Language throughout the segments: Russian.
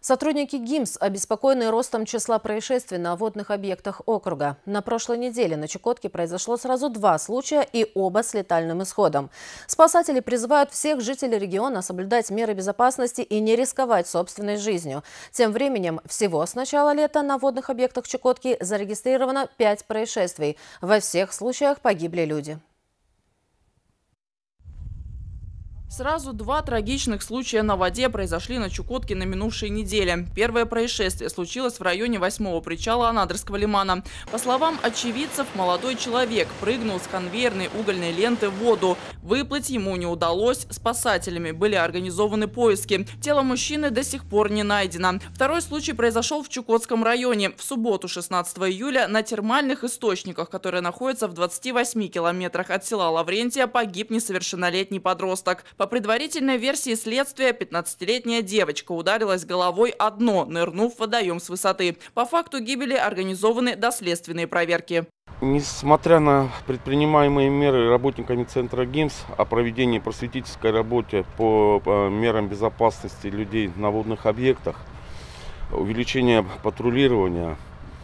Сотрудники ГИМС обеспокоены ростом числа происшествий на водных объектах округа. На прошлой неделе на Чукотке произошло сразу 2 случая и оба с летальным исходом. Спасатели призывают всех жителей региона соблюдать меры безопасности и не рисковать собственной жизнью. Тем временем всего с начала лета на водных объектах Чукотки зарегистрировано 5 происшествий. Во всех случаях погибли люди. Сразу 2 трагичных случая на воде произошли на Чукотке на минувшей неделе. Первое происшествие случилось в районе 8-го причала Анадырского лимана. По словам очевидцев, молодой человек прыгнул с конвейерной угольной ленты в воду. Выплыть ему не удалось. Спасателями были организованы поиски. Тело мужчины до сих пор не найдено. Второй случай произошел в Чукотском районе. В субботу, 16 июля, на термальных источниках, которые находятся в 28 километрах от села Лаврентия, погиб несовершеннолетний подросток. По предварительной версии следствия, 15-летняя девочка ударилась головой о дно, нырнув в водоем с высоты. По факту гибели организованы доследственные проверки. Несмотря на предпринимаемые меры работниками центра ГИМС о проведении просветительской работы по мерам безопасности людей на водных объектах, увеличение патрулирования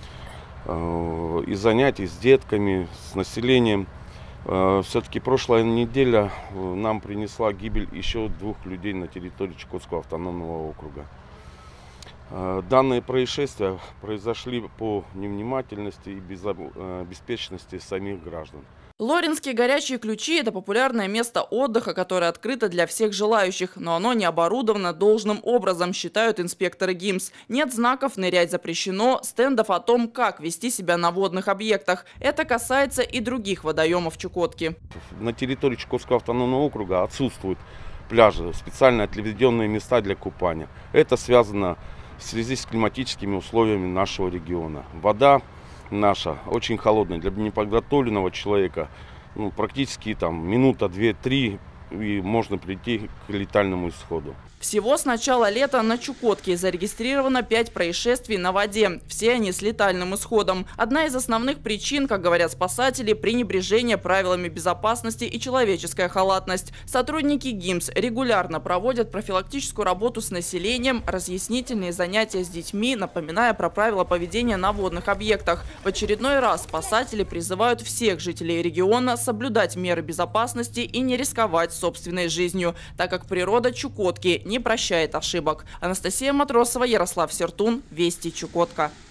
и занятий с детками, с населением, все-таки прошлая неделя нам принесла гибель еще 2 людей на территории Чукотского автономного округа. Данные происшествия произошли по невнимательности и беспечности самих граждан. Лоренские горячие ключи – это популярное место отдыха, которое открыто для всех желающих, но оно не оборудовано должным образом, считают инспекторы ГИМС. Нет знаков «Нырять запрещено», стендов о том, как вести себя на водных объектах. Это касается и других водоемов Чукотки. На территории Чукотского автономного округа отсутствуют пляжи, специально отведенные места для купания. Это связано в связи с климатическими условиями нашего региона. Вода наша очень холодная. Для неподготовленного человека практически минута, 2-3 и можно прийти к летальному исходу. Всего с начала лета на Чукотке зарегистрировано 5 происшествий на воде. Все они с летальным исходом. Одна из основных причин, как говорят спасатели, пренебрежение правилами безопасности и человеческая халатность. Сотрудники ГИМС регулярно проводят профилактическую работу с населением, разъяснительные занятия с детьми, напоминая про правила поведения на водных объектах. В очередной раз спасатели призывают всех жителей региона соблюдать меры безопасности и не рисковать собственной жизнью, так как природа Чукотки не прощает ошибок. Анастасия Матросова, Ярослав Сертун, Вести, Чукотка.